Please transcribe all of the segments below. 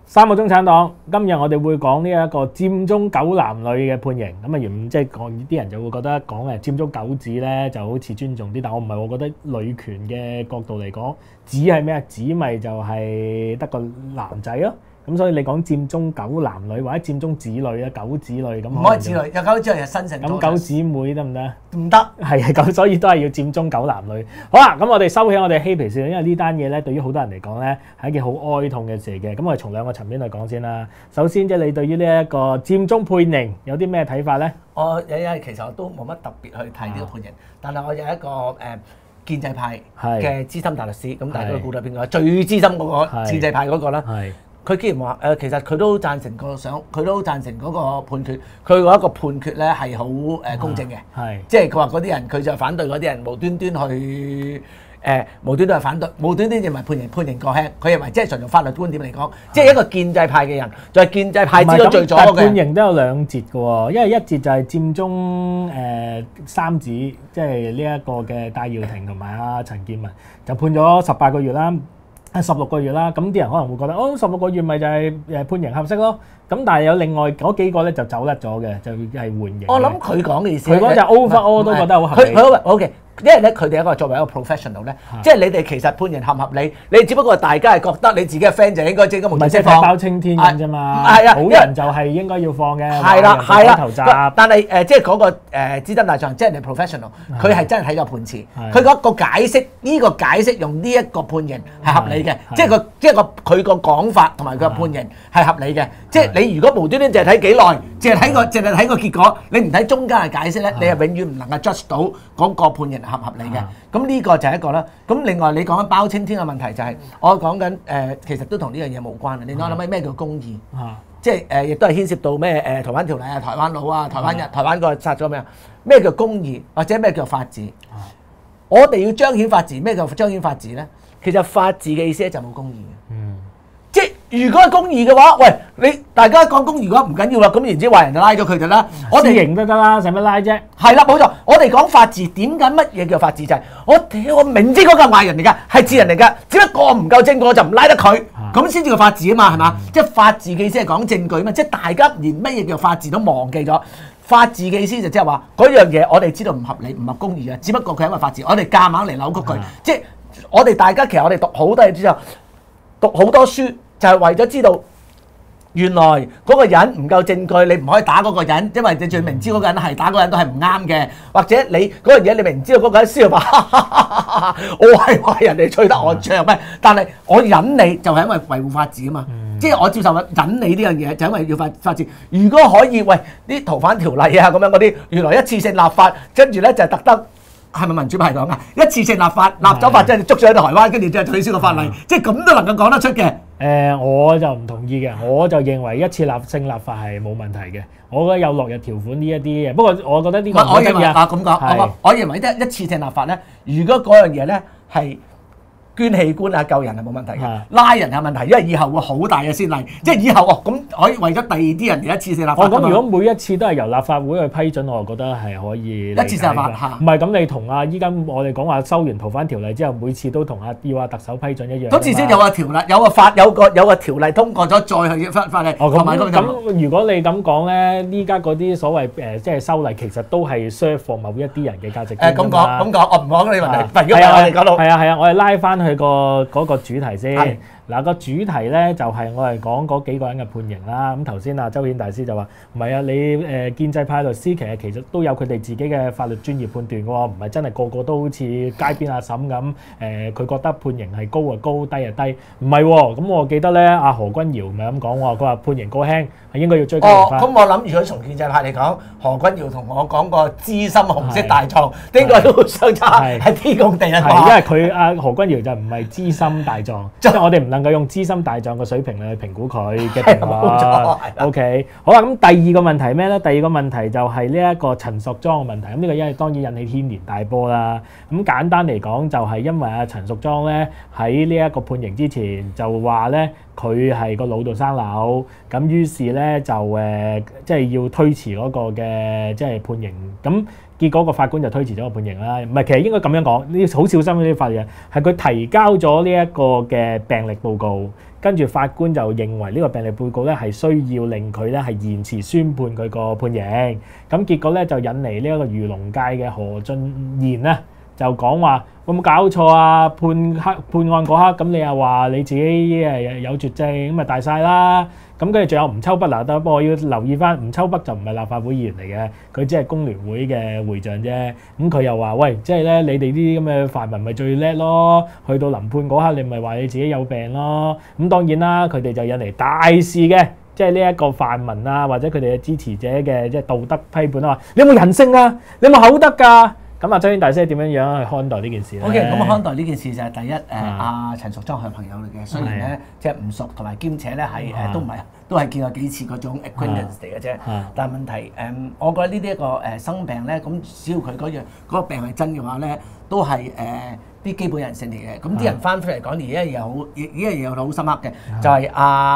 三個中產黨，今日我哋會講呢一個佔中九男女嘅判刑。咁啊，原即係講啲人就會覺得講佔中九子咧就好似尊重啲，但我唔係，我覺得女權嘅角度嚟講，子係咩啊？子咪就係得個男仔咯。咁所以你講佔中九男女或者佔中子女啊，九子女咁， 唔可以子女，有九子女就新成。 咁九姊妹得唔得？ 唔得， 係啊，咁所以都係要佔中九男女。好啦，咁我哋收起我哋嬉皮笑，因為呢單嘢咧，對於好多人嚟講咧係一件好哀痛嘅事嘅。咁我哋從兩個層面去講先啦。首先即係你對於呢一個佔中判刑有啲咩睇法咧？ 我其實我都冇乜特別去睇呢個判刑，但係我有一個建制派嘅資深大律師，咁大家都估到邊個？最資深嗰個建制派嗰個啦。佢既然話其實佢都贊成佢都贊成嗰個判決，佢話一個判決咧係好公正嘅，即係佢話嗰啲人佢就反對嗰啲人無端端去無端端係反對，無端端認為判刑過輕，佢認為即係從法律觀點嚟講，即係一個建制派嘅人，就係建制派知道最左嘅。 判刑都有兩節嘅喎，因為一節就係佔中三子，即係呢一個嘅戴耀廷同埋阿陳健民，就判咗18個月啦。16個月啦，咁啲人可能會覺得16個月咪就係判刑合適咯。咁但係有另外嗰幾個咧就走甩咗嘅，就係緩刑。 我諗佢講嘅意思， 佢講就 overall 都覺得好合理。 佢 OK，因為咧佢哋一個作為一個 professional 咧，即係你哋其實判刑合唔合理，你只不過大家係覺得你自己嘅 friend 就應該即刻無端端放， 包青天咁啫嘛。 係啊， 好人就係應該要放嘅。 係啦，係啦。 但係即係嗰個資深大狀，即係你 professional，佢係真係睇個判詞，佢嗰個解釋呢個解釋用呢一個判刑係合理嘅，即係佢個講法同埋佢個判刑係合理嘅。即係你如果無端端淨係睇幾耐，淨係睇個結果，你唔睇中間嘅解釋咧，你係永遠唔能夠 judge 到嗰個判刑合唔合理嘅。咁呢個就係一個啦。咁另外你講緊包青天嘅問題就係，我講緊其實都同呢樣嘢冇關嘅。你諗下咩叫公義？即係亦都係牽涉到咩台灣條例啊、台灣佬啊、台灣個殺咗咩啊？咩叫公義或者咩叫法治？我哋要彰顯法治，咩叫彰顯法治咧？其實法治嘅意思咧就冇公義嘅。即係如果係公義嘅話，喂，你大家講公義嘅話唔緊要啦，咁然之後話人就拉咗佢哋啦，我哋刑都得啦，使乜拉啫？ 係啦，冇錯。我哋講法治，點解乜嘢叫法治？就係我明知嗰個係壞人嚟㗎，係智人嚟㗎，只不過我唔夠證據我就唔拉得佢，咁先至叫法治啊嘛，係嘛？即係法治嘅意思係講證據啊嘛，即係大家連乜嘢叫法治都忘記咗。法治嘅意思就即係話嗰樣嘢我哋知道唔合理、唔合公義嘅，只不過佢係一個法治，我哋夾硬嚟扭曲佢。即係我哋大家其實我哋讀好多嘢之後，讀好多書就係為咗知道。原來嗰個人唔夠證據，你唔可以打嗰個人，因為你最明知嗰個人係打嗰個人都係唔啱嘅，或者你嗰樣嘢你明知道嗰個人燒話，我係壞人嚟吹得我脹咩？但係我忍你就係因為維護法治啊嘛，即係我接受忍你呢樣嘢就因為要法治。如果可以喂啲逃犯條例啊咁樣嗰啲，原來一次性立法，跟住咧就係特登。係咪民主派講啊？一次性立法，立咗法即係捉咗喺台灣，跟住之後取消個法例，即係咁都能夠講得出嘅。 我就唔同意嘅，我就認為一次性立法係冇問題嘅。我覺得有落日條款呢一啲嘅，不過我覺得呢個我認為咁講，我認為一次性立法咧，如果嗰樣嘢咧係捐器官啊救人係冇問題嘅，拉人係問題，因為以後會好大嘅先例，即係以後咁可以為咗第二啲人嚟一次性立法。 咁如果每一次都係由立法會去批准，我覺得係可以一次性立法。 唔係咁，你同依家我哋講話收完逃犯條例之後，每次都同要特首批准一樣。 咁至少有個條例，有個條例通過咗，再去法例。 咁如果你咁講咧，依家嗰啲所謂即係修例，其實都係 serve for 某一啲人嘅價值觀。 咁講，我唔講呢個問題。如果我哋講到我哋拉翻去嗰個主題先。嗱，個主題咧就係我係講嗰幾個人嘅判刑啦。咁頭先啊周顯大師就話唔係啊，你建制派律師其實都有佢哋自己嘅法律專業判斷嘅喎，唔係真係個個都好似街邊阿嬸咁佢覺得判刑係高啊高，低啊低，唔係喎。咁我記得咧阿何君堯咪咁講喎，佢話判刑過輕係應該要追究刑法。 咁我諗如果從建制派嚟講，何君堯同我講個資深紅色大狀，應該都相差係天共地啊！ 因為佢阿何君堯就唔係資深大狀，即係我哋唔能夠用資深大狀嘅水平去評估佢嘅評論。OK， 好啦，咁第二個問題咩咧？第二個問題就係呢一個陳淑莊嘅問題。咁呢個因為當然引起軒然大波啦。咁簡單嚟講，就係因為阿陳淑莊咧喺呢一個判刑之前就話咧， 佢係個腦度生瘤，咁於是咧就即係要推遲嗰個嘅即係判刑，咁結果個法官就推遲咗個判刑啦。唔係，其實應該咁樣講，呢啲好小心呢啲法嘢，係佢提交咗呢一個嘅病歷報告，跟住法官就認為呢個病歷報告咧係需要令佢咧係延遲宣判佢個判刑，咁結果咧就引嚟呢一個漁農界嘅何俊賢咧就講話有冇搞錯啊？判案嗰刻咁你又話你自己有絕症，咁咪大晒啦。咁跟住仲有吳秋北嗱，不過我要留意翻，吳秋北就唔係立法會議員嚟嘅，佢只係工聯會嘅會長啫。咁佢又話：喂，即係咧，你哋呢啲咁嘅泛民咪最叻咯？去到臨判嗰刻，你咪話你自己有病咯。咁當然啦，佢哋就引嚟大事嘅，即係呢一個泛民啊，或者佢哋嘅支持者嘅即係道德批判啊，話你有冇人性啊？你有冇口德㗎？咁啊，周顯大師點樣去看待呢件事咧 ？OK， 咁看待呢件事就係第一，阿陳淑莊係朋友嚟嘅，雖然咧即係唔熟，同埋兼且咧係都係見過幾次嗰種 acquaintance 嚟嘅啫。但係問題我覺得呢啲一個生病咧，咁只要佢嗰個病係真嘅話咧，都係啲基本人性嚟嘅。咁啲人翻出嚟講，而家嘢好，呢樣嘢好深刻嘅，就係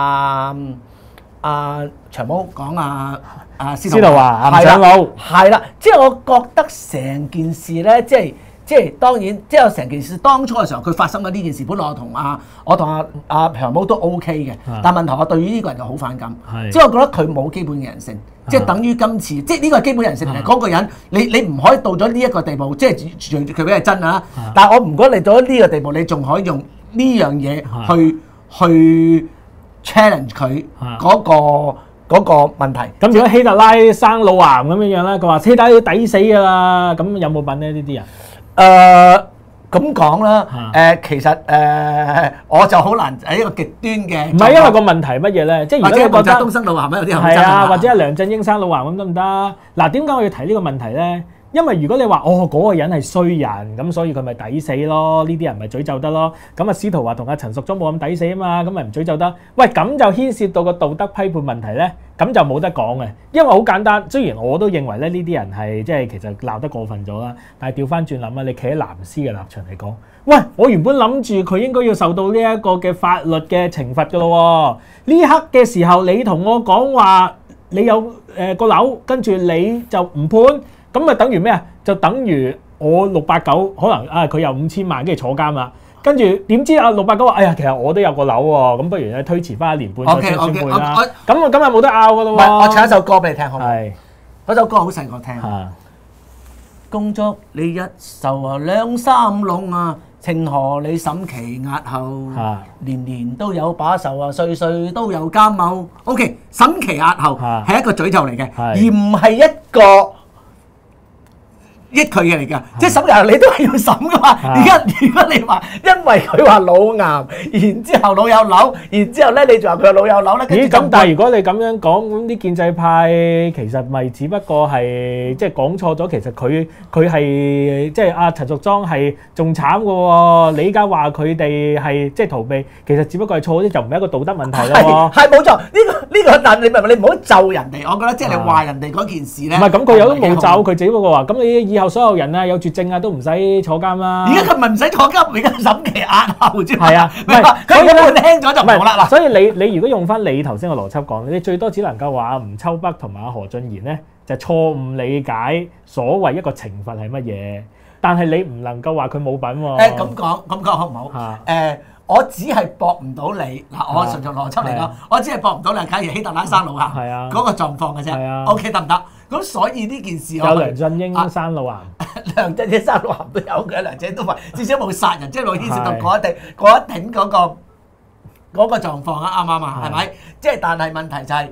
長毛講司徒華唔上路，係啦，即係我覺得成件事咧，即係當然，即係成件事當初嘅時候，佢發生咗呢件事，本來我同阿長毛都 OK 嘅，但問題我對於呢個人就好反感，即係我覺得佢冇基本嘅人性，即係等於今次，即係呢個係基本人性嚟，嗰個人你唔可以到咗呢一個地步，即係佢俾係真啊，但係我唔覺得你到咗呢個地步，你仲可以用呢樣嘢去 challenge 佢嗰個問題。 咁如果希特拉生腦癌咁樣樣咧，佢話希特拉要抵死㗎啦，咁有冇品咧呢啲人？ 咁講啦，其實我就好難喺一個極端嘅。 唔係因為個問題乜嘢咧？即係如果你覺得東生腦癌有啲係啊，或者係梁振英生腦癌咁得唔得？嗱，點解我要提呢個問題咧？因為如果你話嗰個人係衰人，咁所以佢咪抵死咯？呢啲人咪詛咒得咯？咁司徒華同阿陳淑莊冇咁抵死啊嘛，咁咪唔詛咒得？喂，咁就牽涉到個道德批判問題咧，咁就冇得講嘅。因為好簡單，雖然我都認為咧呢啲人係即係其實鬧得過分咗啦，但係調翻轉諗啊，你企喺藍絲嘅立場嚟講，喂，我原本諗住佢應該要受到呢一個嘅法律嘅懲罰㗎咯喎，呢刻嘅時候你同我講話你有個樓，跟住你就唔判。咁咪等於咩啊？就等於我689可能佢有5000萬，跟住坐監啦。跟住點知689話：哎呀，其實我都有個樓喎，咁不如咧推遲翻1年半再宣判啦。咁我今日冇得拗噶咯喎。 我唱一首歌俾你聽好唔好？ 係嗰首歌好細個聽。恭祝你一壽兩三龍啊！慶賀你審期押後，年年都有把仇歲歲都有監謀。OK， 審期押後係一個詛咒嚟嘅，而唔係一個益佢嘅嚟㗎，即係審期押後你都係要審㗎嘛。而家如果你話因為佢話腦癌，然之後腦有瘤，然之後咧你就話佢腦有瘤咧， 咦？咁但係如果你咁樣講，咁啲建制派其實咪只不過係即係講錯咗，其實佢係即係阿陳淑莊係仲慘㗎喎。你依家話佢哋係即係逃避，其實只不過係錯啫，就唔係一個道德問題咯。 係冇錯，呢個但你唔好咒人哋，我覺得即係你話人哋嗰件事咧。 唔係咁，佢有都冇咒，佢只不過話咁你以後所有人啊有絕症啊都唔使坐監啦。 而家佢咪唔使坐監，而家審期押後啫。 係啊，唔係佢一判輕咗就唔好啦。 所以你如果用翻你頭先個邏輯講，你最多只能夠話吳秋北同埋阿何俊賢咧就錯誤理解所謂一個懲罰係乜嘢，但係你唔能夠話佢冇品喎。 咁講好唔好？我只係駁唔到你嗱，我順從邏輯嚟講，我只係駁唔到你。假如希特拉生腦癌嗰個狀況嘅啫，OK 得唔得？咁所以呢件事有梁振英生腦癌， 梁振英生腦癌都有嘅，梁振英都話至少冇殺人，即係冇牽涉到嗰一頂嗰個狀況啊，啱唔啱啊？係咪？即係但係問題就係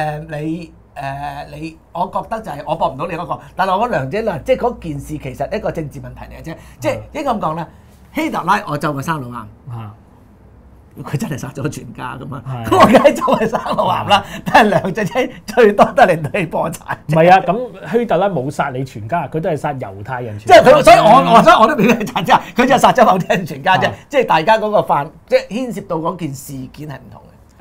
你，我覺得就係我駁唔到你嗰個，但係我覺得梁振英即係嗰件事其實一個政治問題嚟嘅啫，即係應該咁講啦。希特拉我就佢生腦癌，佢真係殺咗全家噶嘛，咁我梗係就係生腦癌啦。但係梁振英最多都係令到你破產。 唔係啊，咁希特拉冇殺你全家，佢都係殺猶太人全家。即係佢，所以我都俾佢殺之後，佢就殺咗某啲人全家啫。即係大家嗰個犯，即係牽涉到嗰件事件係唔同嘅。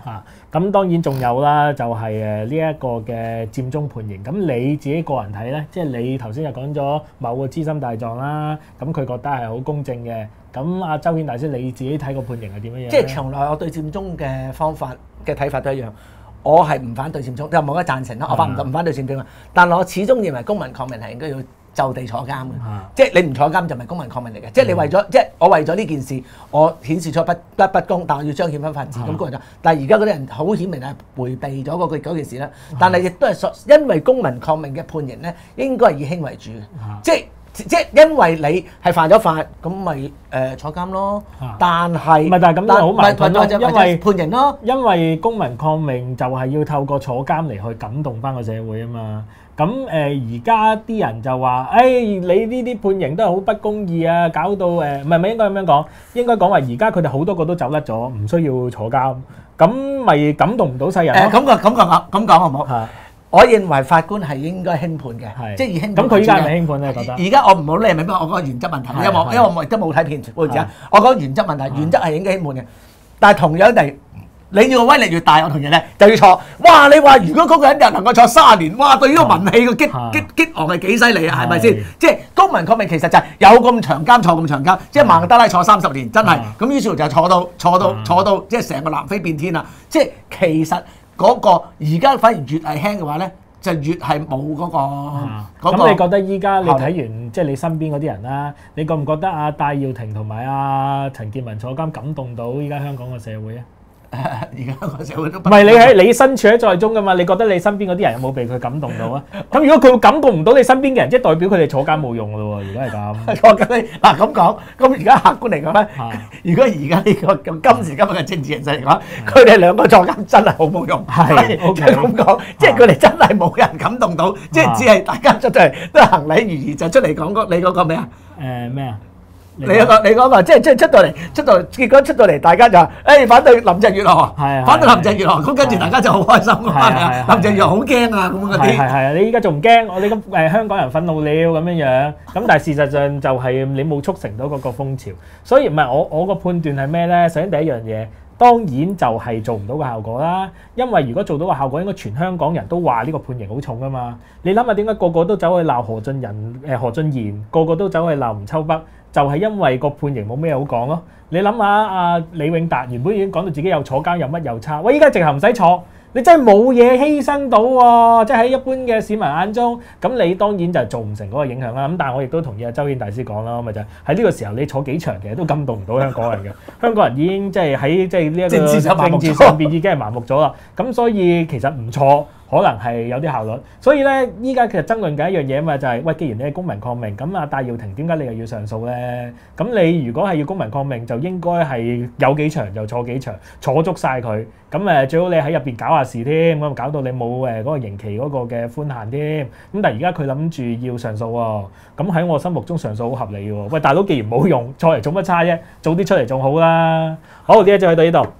嚇，咁當然仲有啦，就係呢一個嘅佔中判刑。咁你自己個人睇咧，即係你頭先就講咗某個資深大狀啦，咁佢覺得係好公正嘅。咁阿周顯大師你自己睇個判刑係點樣樣？ 即係從來我對佔中嘅方法嘅睇法都一樣，我係唔反對佔中，又冇得贊成啦。我唔反對佔中啊，但我始終認為公民抗命係應該要就地坐監嘅，即係你唔坐監就唔係公民抗命嚟嘅。即係你為咗即係我為咗呢件事，我顯示出不公，但我要彰顯翻法治咁個人。但係而家嗰啲人好顯明係迴避咗嗰件事啦。但係亦都係因為公民抗命嘅判刑咧，應該係以輕為主嘅，即係因為你係犯咗法，咁咪坐監咯。但係唔係？但係咁樣好矛盾咯，因為判刑咯。 因為公民抗命就係要透過坐監嚟去感動翻個社會啊嘛。咁而家啲人就話，你呢啲判刑都係好不公義啊，搞到唔係應該咁樣講，應該講話而家佢哋好多個都走甩咗，唔需要坐監，咁咪感動唔到世人咯。 咁講好唔好？我認為法官係應該輕判嘅，即係以輕判。 咁佢依家係咪輕判咧？覺得而家我唔好理明白我個原則問題，因為我亦都冇睇片段而家。我講原則問題，原則係應該輕判嘅。但係同樣地，你要威力越大，我同樣咧就要坐。哇！你話如果嗰個人能夠坐30年，哇！對呢個民氣嘅激昂係幾犀利啊？係咪先？即係公民抗命其實就係有咁長監坐咁長監，即係曼德拉坐30年，真係咁。於是乎就坐到即係成個南非變天啦。即係其實。嗰個而家反而越係輕嘅話咧，就越係冇嗰個。 咁你覺得依家你睇完即係你身邊嗰啲人啦，你覺唔覺得阿戴耀廷同埋阿陳健民坐監感動到依家香港嘅社會啊？ 而家個社會都唔係你身處喺在中噶嘛？你覺得你身邊嗰啲人有冇被佢感動到啊？咁如果佢感動唔到你身邊嘅人，即係代表佢哋坐監冇用咯喎！如果係咁， 我咁嗱咁講，咁而家客觀嚟講咧，如果而家呢個咁今時今日嘅政治形勢嚟講，佢哋兩個坐監真係好冇用。係，即係咁講，即係佢哋真係冇人感動到，即係只係大家出嚟都係行禮如儀，就出嚟講你嗰個咩啊？ 咩啊？ 你嗰個即係出到嚟，結果出到嚟，大家就話反對林鄭月娥，反對林鄭月娥，咁跟住大家就好開心㗎嘛。林鄭月娥好驚啊，咁嗰啲。係你依家仲唔驚？我哋咁香港人憤怒了咁樣樣，咁但係事實上就係你冇促成到嗰個風潮，所以唔係我個判斷係咩咧？首先第一樣嘢，當然就係做唔到個效果啦。因為如果做到個效果，應該全香港人都話呢個判刑好重㗎嘛。你諗下點解個個都走去鬧何俊賢，個個都走去鬧吳秋北？就係因為個判刑冇咩好講咯。你諗下阿李永達原本已經講到自己又坐監又乜又差，喂依家直頭唔使坐，你真係冇嘢犧牲到喎。即係喺一般嘅市民眼中，咁你當然就做唔成嗰個影響啦。咁但係我亦都同意阿周顯大師講啦，咪就係喺呢個時候你坐幾長其實都感動唔到香港人嘅。香港人已經即係喺即係呢一個政治上邊已經係麻木咗啦。咁所以其實唔錯。可能係有啲效率，所以咧依家其實爭論緊一樣嘢啊嘛，就係喂，既然你係公民抗命，咁阿戴耀廷點解你又要上訴咧？咁你如果係要公民抗命，就應該係有幾長就坐幾長，坐足晒佢。咁最好你喺入邊搞下事添，咁搞到你冇嗰個刑期嗰個嘅寬限添。咁但係而家佢諗住要上訴喎，咁喺我心目中上訴好合理喎。喂，大佬既然冇用，坐嚟做乜差啫？早啲出嚟仲好啦。好，呢一節去到呢度。